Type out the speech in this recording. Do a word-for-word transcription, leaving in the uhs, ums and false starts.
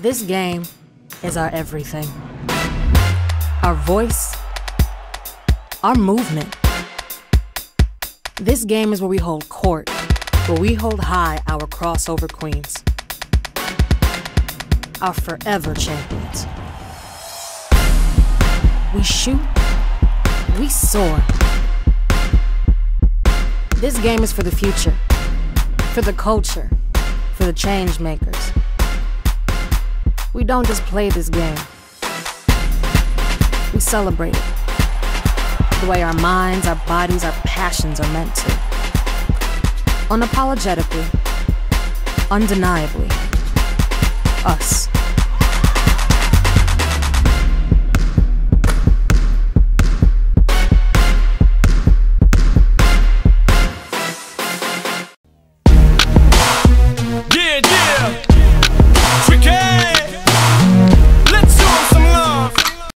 This game is our everything. Our voice, our movement. This game is where we hold court, where we hold high our crossover queens, our forever champions. We shoot, we soar. This game is for the future, for the culture, for the change makers. We don't just play this game. We celebrate it. The way our minds, our bodies, our passions are meant to. Unapologetically, undeniably, us.